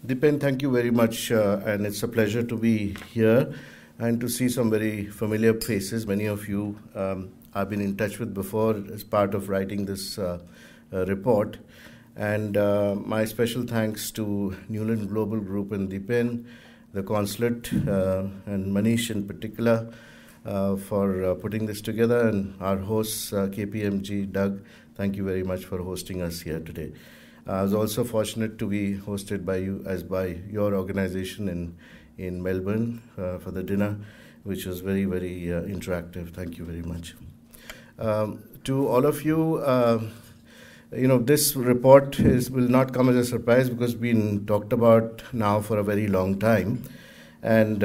Dipen, thank you very much, and it's a pleasure to be here and to see some very familiar faces. Many of you I've been in touch with before as part of writing this report. And my special thanks to Newland Global Group and Dipen, the consulate, and Manish in particular for putting this together, and our hosts, KPMG, Doug. Thank you very much for hosting us here today. I was also fortunate to be hosted by you, as by your organization in Melbourne for the dinner, which was very, very interactive. Thank you very much. To all of you, this report will not come as a surprise because it's been talked about now for a very long time. And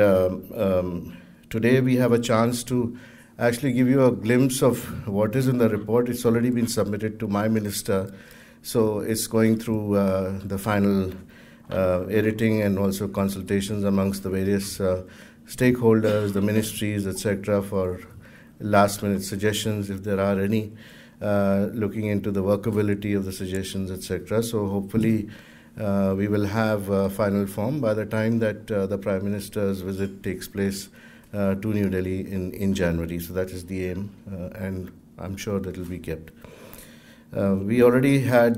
today we have a chance to actually give you a glimpse of what is in the report. It's already been submitted to my minister. So it's going through the final editing and also consultations amongst the various stakeholders, the ministries, etc., for last-minute suggestions, if there are any, looking into the workability of the suggestions, etc. So hopefully we will have a final form by the time that the Prime Minister's visit takes place to New Delhi in January. So that is the aim, and I'm sure that will be kept. We already had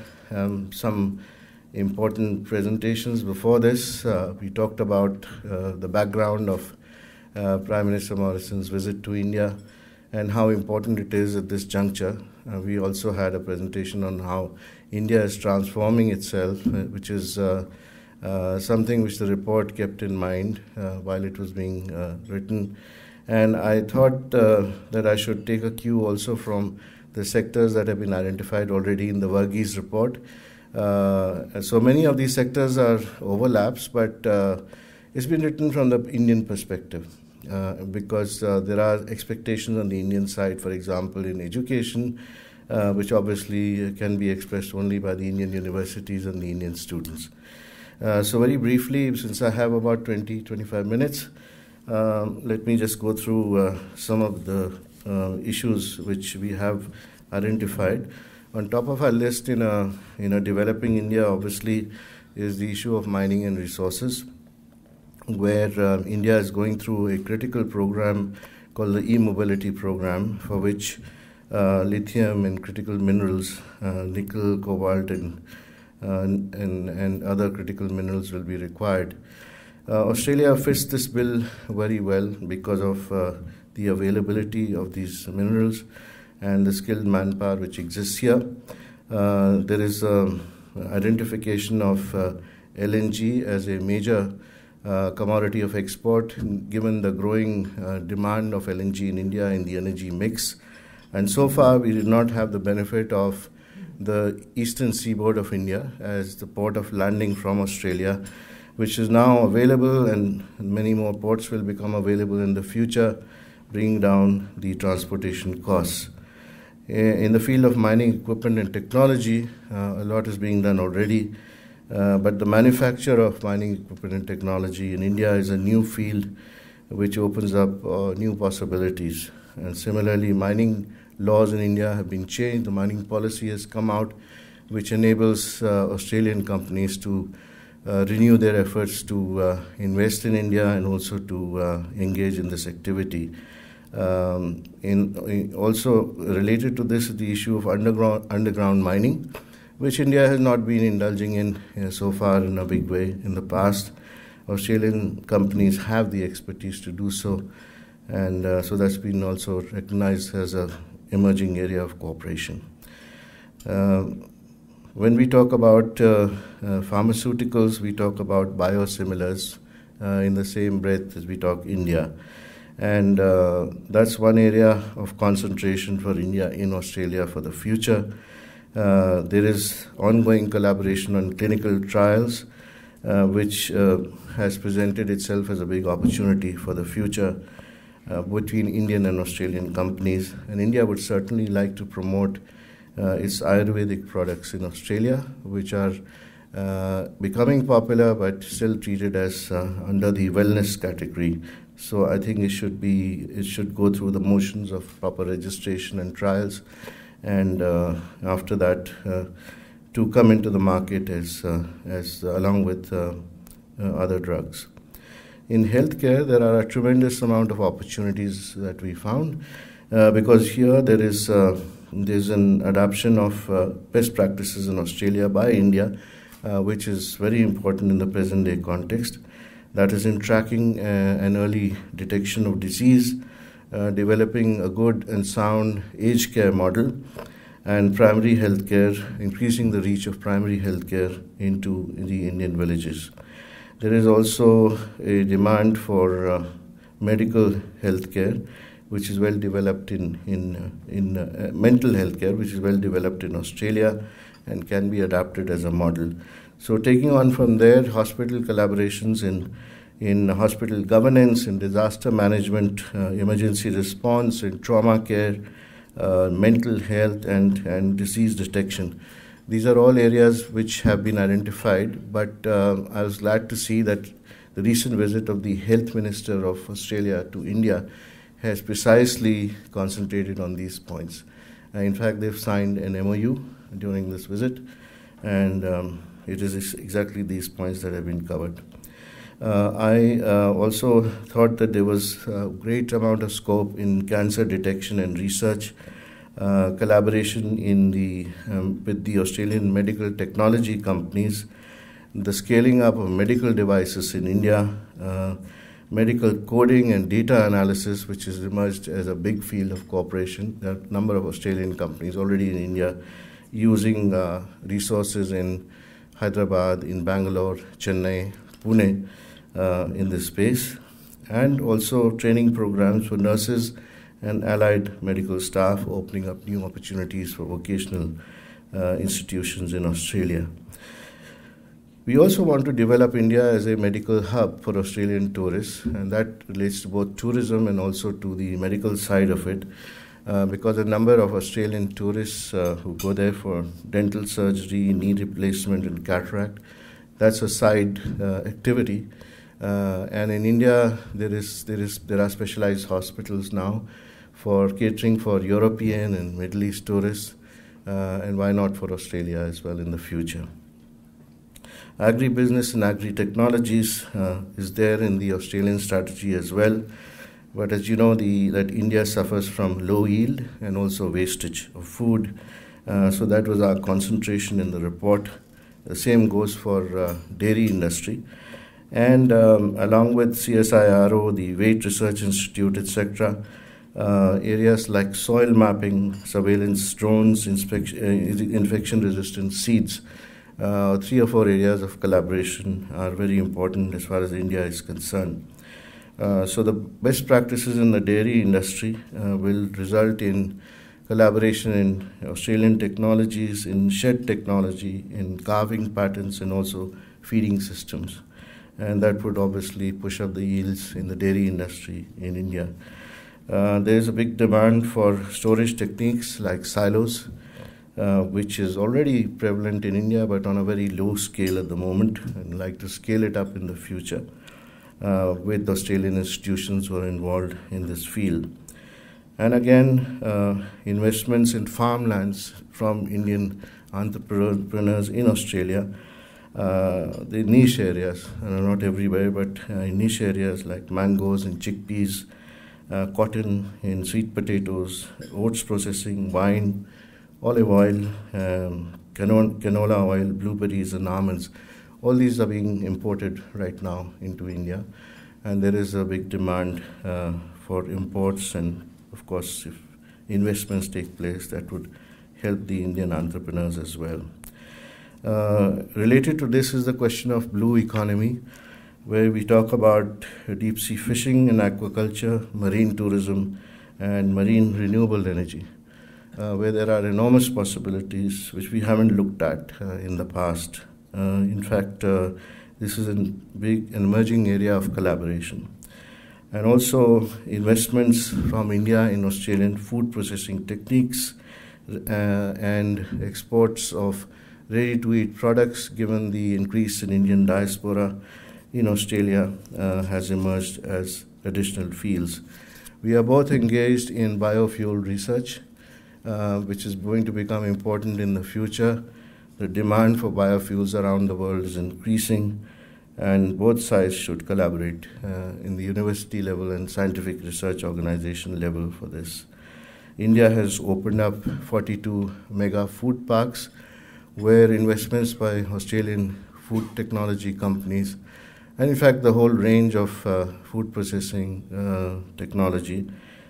some important presentations before this. We talked about the background of Prime Minister Morrison's visit to India and how important it is at this juncture. We also had a presentation on how India is transforming itself, which is something which the report kept in mind while it was being written. And I thought that I should take a cue also from the sectors that have been identified already in the Varghese report. So many of these sectors are overlaps, but it's been written from the Indian perspective because there are expectations on the Indian side, for example, in education, which obviously can be expressed only by the Indian universities and the Indian students. So very briefly, since I have about 20-25 minutes, let me just go through some of the issues which we have identified. On top of our list in a developing India, obviously, is the issue of mining and resources, where India is going through a critical program called the e-mobility program, for which lithium and critical minerals, nickel, cobalt, and other critical minerals will be required. Australia fits this bill very well because of the availability of these minerals and the skilled manpower which exists here. There is identification of LNG as a major commodity of export, given the growing demand of LNG in India in the energy mix. And so far, we did not have the benefit of the eastern seaboard of India as the port of landing from Australia, which is now available, and many more ports will become available in the future, bringing down the transportation costs. In the field of mining equipment and technology, a lot is being done already, but the manufacture of mining equipment and technology in India is a new field which opens up new possibilities. And similarly, mining laws in India have been changed. The mining policy has come out, which enables Australian companies to renew their efforts to invest in India and also to engage in this activity. Also related to this is the issue of underground mining, which India has not been indulging in so far in a big way in the past. Australian companies have the expertise to do so, and so that's been also recognized as an emerging area of cooperation. When we talk about pharmaceuticals, we talk about biosimilars in the same breath as we talk India. And that's one area of concentration for India in Australia for the future. There is ongoing collaboration on clinical trials, which has presented itself as a big opportunity for the future between Indian and Australian companies. And India would certainly like to promote its Ayurvedic products in Australia, which are becoming popular but still treated as under the wellness category. So I think it should go through the motions of proper registration and trials, and after that to come into the market as along with other drugs. In healthcare, there are a tremendous amount of opportunities that we found because here there's an adoption of best practices in Australia by India, which is very important in the present day context. That is in tracking an early detection of disease, developing a good and sound aged care model, and primary healthcare, increasing the reach of primary healthcare into the Indian villages. There is also a demand for medical healthcare, which is well developed in mental healthcare, which is well developed in Australia and can be adapted as a model. So taking on from there, hospital collaborations in hospital governance, in disaster management, emergency response, in trauma care, mental health, and disease detection. These are all areas which have been identified, but I was glad to see that the recent visit of the Health Minister of Australia to India has precisely concentrated on these points. In fact, they've signed an MOU during this visit, and it is exactly these points that have been covered. I also thought that there was a great amount of scope in cancer detection and research, collaboration with the Australian medical technology companies, the scaling up of medical devices in India, medical coding and data analysis, which has emerged as a big field of cooperation. There are a number of Australian companies already in India using resources in Hyderabad, in Bangalore, Chennai, Pune, in this space, and also training programs for nurses and allied medical staff, opening up new opportunities for vocational institutions in Australia. We also want to develop India as a medical hub for Australian tourists, and that relates to both tourism and also to the medical side of it, because a number of Australian tourists who go there for dental surgery, knee replacement, and cataract, that's a side activity. And in India, there are specialized hospitals now for catering for European and Middle East tourists, and why not for Australia as well in the future. Agribusiness and agri-technologies is there in the Australian strategy as well. But as you know, that India suffers from low yield and also wastage of food. So that was our concentration in the report. The same goes for dairy industry. And along with CSIRO, the Weight Research Institute, etc., areas like soil mapping, surveillance, drones, infection-resistant seeds, 3 or 4 areas of collaboration are very important as far as India is concerned. So the best practices in the dairy industry will result in collaboration in Australian technologies, in shed technology, in calving patterns, and also feeding systems. And that would obviously push up the yields in the dairy industry in India. There is a big demand for storage techniques like silos, which is already prevalent in India, but on a very low scale at the moment, and like to scale it up in the future with Australian institutions who are involved in this field. And again, investments in farmlands from Indian entrepreneurs in Australia, the niche areas, not everywhere, but in niche areas like mangoes and chickpeas, cotton and sweet potatoes, oats processing, wine, olive oil, canola oil, blueberries and almonds. All these are being imported right now into India, and there is a big demand for imports, and of course if investments take place, that would help the Indian entrepreneurs as well. Related to this is the question of blue economy, where we talk about deep sea fishing and aquaculture, marine tourism, and marine renewable energy, where there are enormous possibilities which we haven't looked at in the past. In fact, this is a big emerging area of collaboration. And also investments from India in Australian food processing techniques and exports of ready-to-eat products, given the increase in Indian diaspora in Australia, has emerged as additional fields. We are both engaged in biofuel research, which is going to become important in the future the demand for biofuels around the world is increasing, and both sides should collaborate in the university level and scientific research organization level for this. India has opened up 42 mega food parks where investments by Australian food technology companies, and in fact the whole range of food processing technology,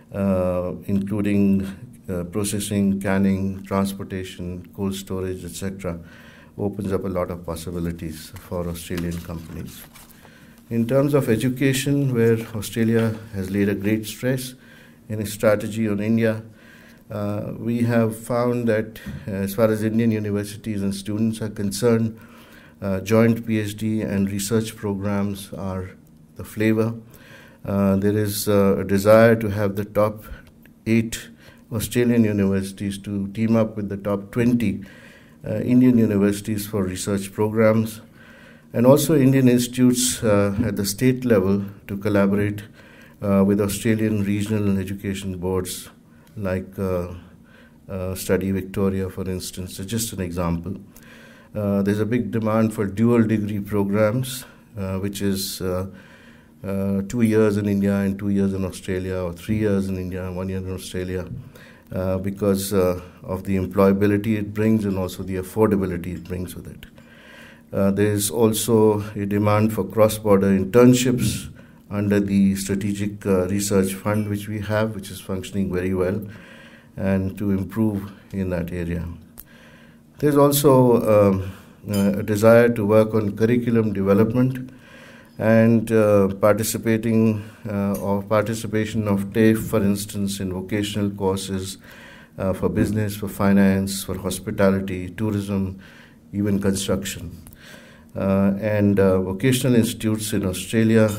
including processing, canning, transportation, cold storage, etc., opens up a lot of possibilities for Australian companies. In terms of education, where Australia has laid a great stress in its strategy on India, we have found that as far as Indian universities and students are concerned, joint PhD and research programs are the flavor. There is a desire to have the top 8 Australian universities to team up with the top 20 Indian universities for research programs, and also Indian institutes at the state level to collaborate with Australian regional education boards like Study Victoria, for instance. So just an example. There's a big demand for dual degree programs, which is 2 years in India and 2 years in Australia, or 3 years in India and 1 year in Australia, because of the employability it brings and also the affordability it brings with it. There is also a demand for cross-border internships under the Strategic Research Fund which we have, which is functioning very well, and to improve in that area. There's also a desire to work on curriculum development and participation of TAFE, for instance, in vocational courses for business, for finance, for hospitality, tourism, even construction. And vocational institutes in Australia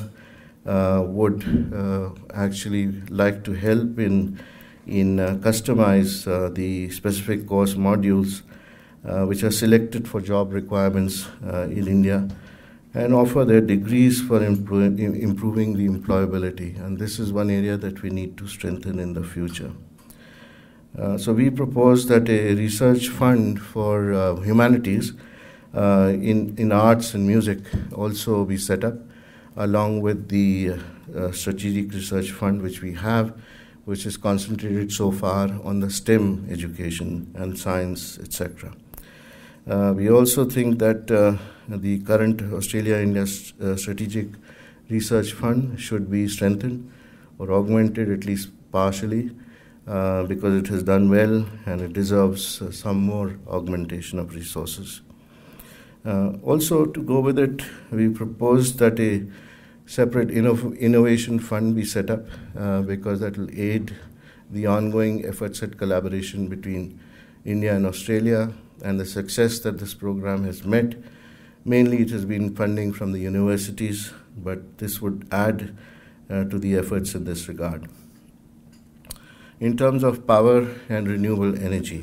would actually like to help in customize the specific course modules which are selected for job requirements in India, and offer their degrees for improving the employability. And this is one area that we need to strengthen in the future. So we propose that a research fund for humanities in arts and music also be set up, along with the Strategic Research Fund which we have, which is concentrated so far on the STEM education and science, etc. We also think that the current Australia-India Strategic Research Fund should be strengthened or augmented, at least partially, because it has done well and it deserves some more augmentation of resources. Also, to go with it, we propose that a separate innovation fund be set up because that will aid the ongoing efforts at collaboration between India and Australia, and the success that this program has met. Mainly it has been funding from the universities, but this would add to the efforts in this regard. In terms of power and renewable energy,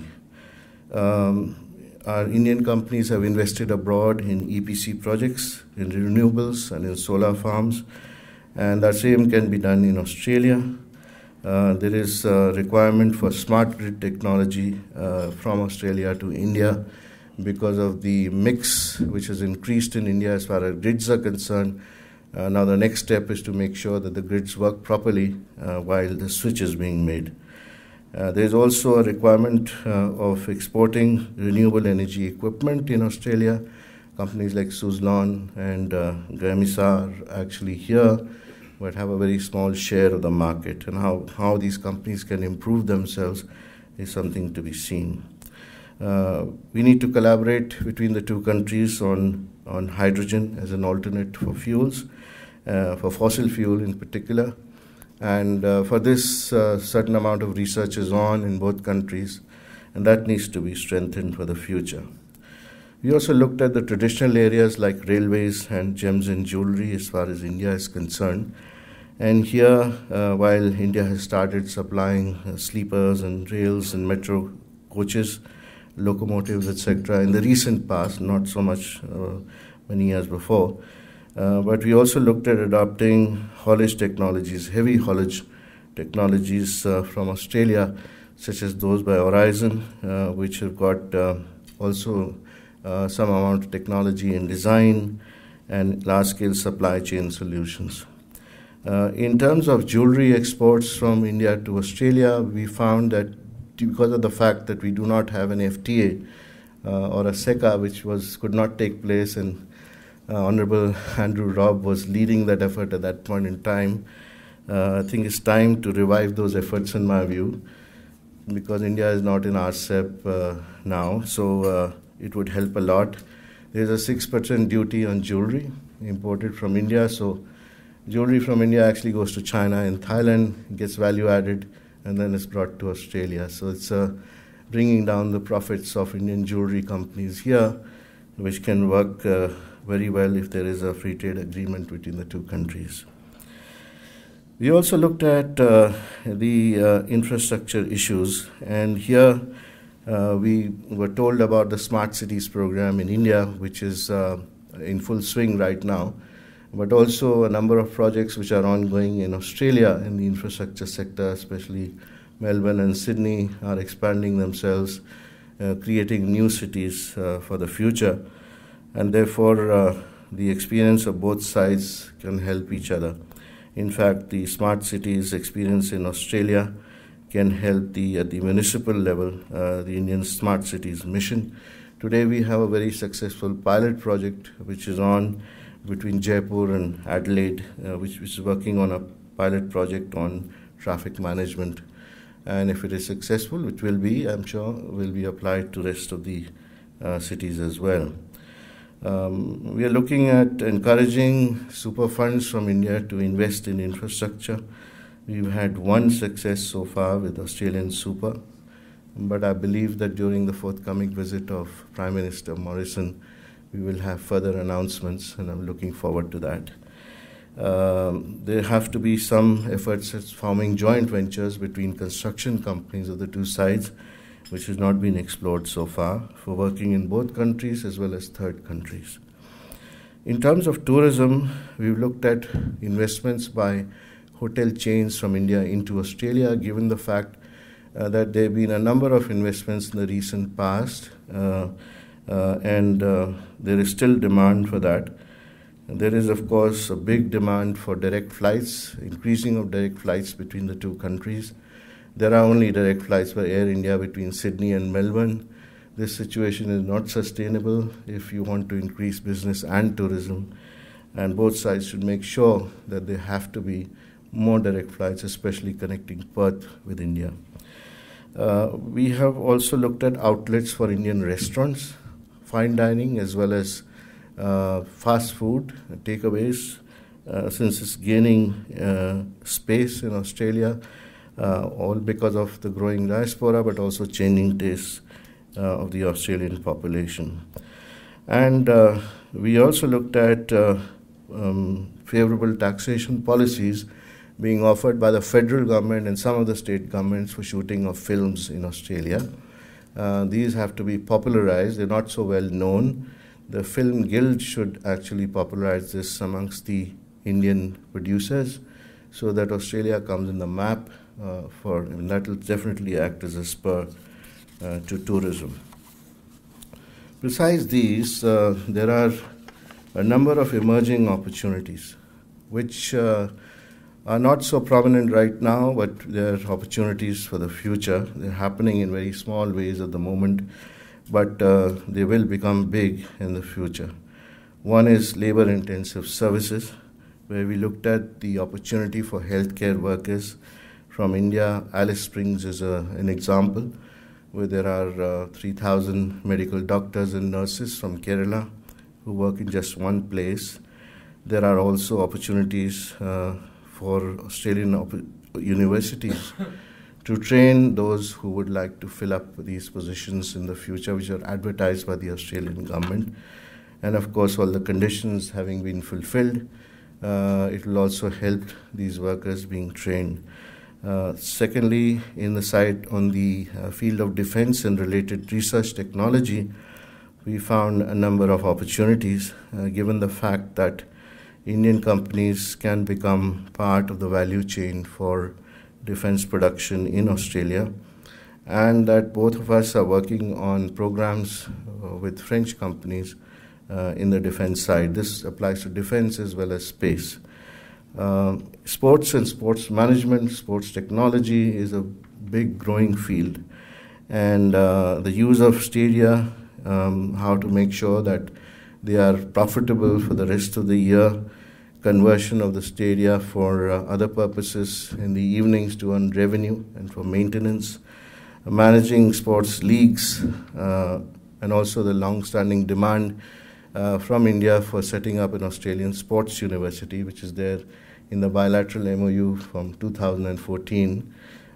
our Indian companies have invested abroad in EPC projects, in renewables and in solar farms, and the same can be done in Australia. There is a requirement for smart grid technology from Australia to India because of the mix which has increased in India as far as grids are concerned. Now the next step is to make sure that the grids work properly while the switch is being made. There is also a requirement of exporting renewable energy equipment in Australia. Companies like Suzlon and Gamisa are actually here, but have a very small share of the market, and how these companies can improve themselves is something to be seen. We need to collaborate between the two countries on hydrogen as an alternate for fuels, for fossil fuel in particular, and for this certain amount of research is on in both countries, and that needs to be strengthened for the future. We also looked at the traditional areas like railways and gems and jewelry as far as India is concerned. And here, while India has started supplying sleepers and rails and metro coaches, locomotives, etc., in the recent past, not so much many years before, but we also looked at adopting haulage technologies, heavy haulage technologies from Australia, such as those by Horizon, which have got also some amount of technology and design, and large-scale supply chain solutions. In terms of jewelry exports from India to Australia, we found that because of the fact that we do not have an FTA or a SECA, which could not take place, and Honorable Andrew Robb was leading that effort at that point in time, I think it's time to revive those efforts, in my view, because India is not in RCEP now, so it would help a lot. There's a 6% duty on jewelry imported from India, so jewelry from India actually goes to China and Thailand, gets value added, and then it's brought to Australia. So it's bringing down the profits of Indian jewelry companies here, which can work very well if there is a free trade agreement between the two countries. We also looked at the infrastructure issues, and here we were told about the Smart Cities program in India, which is in full swing right now, but also a number of projects which are ongoing in Australia in the infrastructure sector, especially Melbourne and Sydney are expanding themselves, creating new cities for the future, and therefore the experience of both sides can help each other. In fact, the Smart Cities experience in Australia can help at the municipal level, the Indian Smart Cities mission. Today we have a very successful pilot project which is on between Jaipur and Adelaide, which is working on a pilot project on traffic management. And if it is successful, which will be, I'm sure, will be applied to the rest of the cities as well. We are looking at encouraging super funds from India to invest in infrastructure. We've had one success so far with Australian Super, but I believe that during the forthcoming visit of Prime Minister Morrison, we will have further announcements, and I'm looking forward to that. There have to be some efforts at forming joint ventures between construction companies of the two sides, which has not been explored so far, for working in both countries as well as third countries. In terms of tourism, we've looked at investments by hotel chains from India into Australia, given the fact that there have been a number of investments in the recent past, and there is still demand for that. There is, of course, a big demand for direct flights, increasing of direct flights between the two countries. There are only direct flights by Air India between Sydney and Melbourne. This situation is not sustainable if you want to increase business and tourism, and both sides should make sure that there have to be more direct flights, especially connecting Perth with India. We have also looked at outlets for Indian restaurants, fine dining, as well as fast food takeaways, since it's gaining space in Australia, all because of the growing diaspora, but also changing tastes of the Australian population. And we also looked at favorable taxation policies being offered by the federal government and some of the state governments for shooting of films in Australia. These have to be popularized. They're not so well known. The Film Guild should actually popularize this amongst the Indian producers so that Australia comes in the map and that will definitely act as a spur to tourism. Besides these, there are a number of emerging opportunities which are not so prominent right now, but they are opportunities for the future. They're happening in very small ways at the moment, but they will become big in the future. One is labor-intensive services, where we looked at the opportunity for healthcare workers from India. Alice Springs is an example, where there are 3,000 medical doctors and nurses from Kerala who work in just one place. There are also opportunities for Australian universities to train those who would like to fill up these positions in the future, which are advertised by the Australian government. And of course, all the conditions having been fulfilled, it will also help these workers being trained. Secondly, in the side on the field of defense and related research technology, we found a number of opportunities, given the fact that Indian companies can become part of the value chain for defense production in Australia. and that both of us are working on programs with French companies in the defense side. This applies to defense as well as space. Sports and sports management, sports technology is a big growing field, and the use of stadia, how to make sure that they are profitable for the rest of the year, conversion of the stadia for other purposes in the evenings to earn revenue and for maintenance, managing sports leagues, and also the long-standing demand from India for setting up an Australian sports university, which is there in the bilateral MOU from 2014,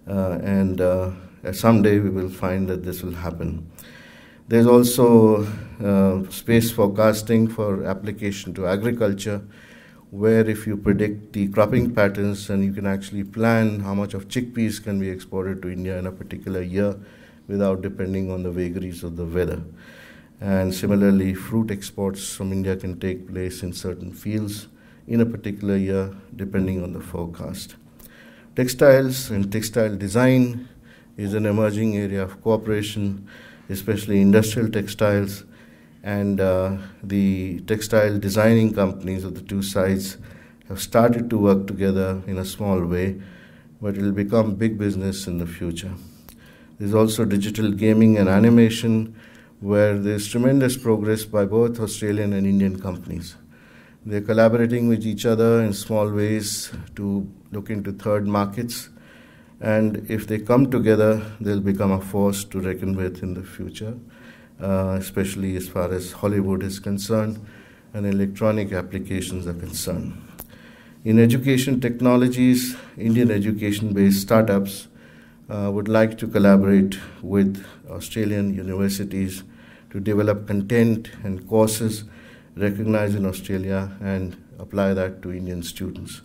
and someday we will find that this will happen. There's also space forecasting for application to agriculture, where if you predict the cropping patterns, and you can actually plan how much of chickpeas can be exported to India in a particular year without depending on the vagaries of the weather. And similarly, fruit exports from India can take place in certain fields in a particular year depending on the forecast. Textiles and textile design is an emerging area of cooperation, especially industrial textiles, and the textile designing companies of the two sides have started to work together in a small way, but it will become big business in the future. There's also digital gaming and animation, where there's tremendous progress by both Australian and Indian companies. They're collaborating with each other in small ways to look into third markets, and if they come together, they'll become a force to reckon with in the future, especially as far as Hollywood is concerned and electronic applications are concerned. In education technologies, Indian education-based startups would like to collaborate with Australian universities to develop content and courses recognized in Australia and apply that to Indian students.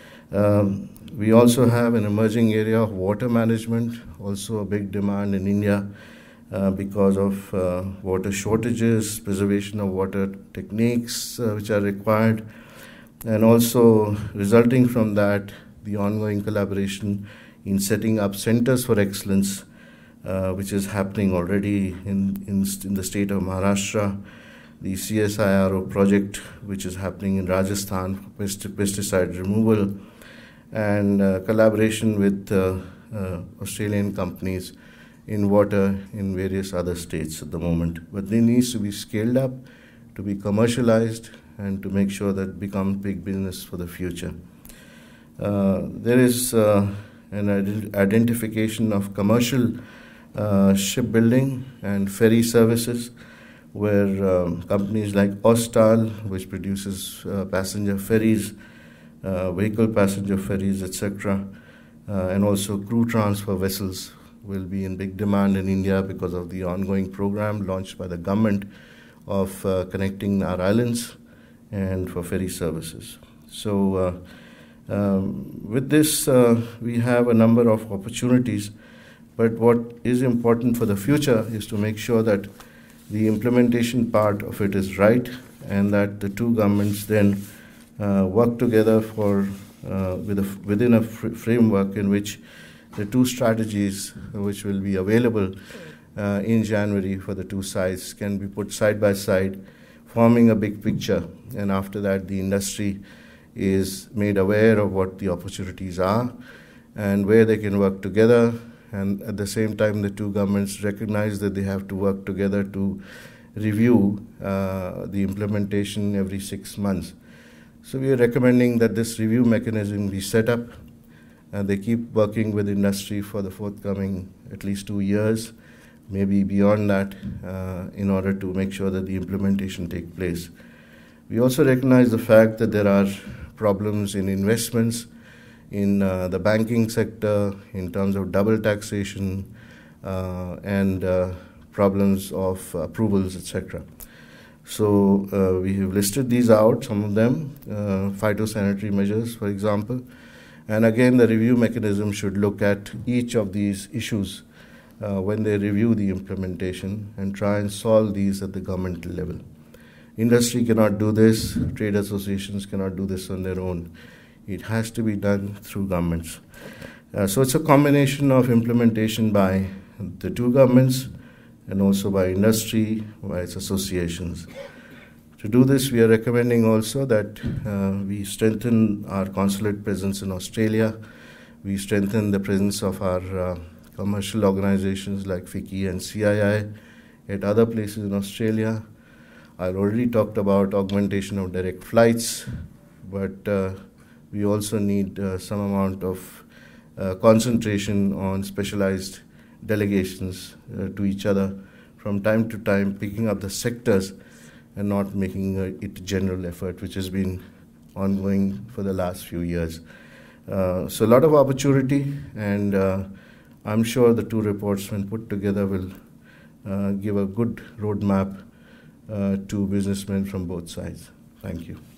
We also have an emerging area of water management, also a big demand in India because of water shortages, preservation of water techniques which are required, and also resulting from that, the ongoing collaboration in setting up centers for excellence, which is happening already in the state of Maharashtra, the CSIRO project, which is happening in Rajasthan for pesticide removal, and collaboration with Australian companies in water in various other states at the moment. But they need to be scaled up, to be commercialized, and to make sure that it becomes big business for the future. There is an identification of commercial shipbuilding and ferry services, where companies like Austal, which produces passenger ferries, vehicle passenger ferries, etc., and also crew transfer vessels will be in big demand in India because of the ongoing program launched by the government of connecting our islands and for ferry services. So with this, we have a number of opportunities, but what is important for the future is to make sure that the implementation part of it is right, and that the two governments then work together within a framework in which the two strategies which will be available in January for the two sides can be put side by side, forming a big picture. And after that, the industry is made aware of what the opportunities are and where they can work together. And at the same time, the two governments recognize that they have to work together to review the implementation every 6 months. So we are recommending that this review mechanism be set up. They keep working with industry for the forthcoming at least 2 years, maybe beyond that, in order to make sure that the implementation take place. We also recognize the fact that there are problems in investments, in the banking sector, in terms of double taxation, and problems of approvals, etc. So we have listed these out, some of them, phytosanitary measures, for example. And again, the review mechanism should look at each of these issues when they review the implementation and try and solve these at the governmental level. Industry cannot do this, trade associations cannot do this on their own. It has to be done through governments. So it's a combination of implementation by the two governments and also by industry, by its associations. To do this, we are recommending also that we strengthen our consulate presence in Australia. We strengthen the presence of our commercial organizations like FICCI and CII at other places in Australia. I already talked about augmentation of direct flights, but we also need some amount of concentration on specialized delegations to each other from time to time, picking up the sectors and not making it a general effort, which has been ongoing for the last few years. So a lot of opportunity, and I'm sure the two reports, when put together, will give a good roadmap to businessmen from both sides. Thank you.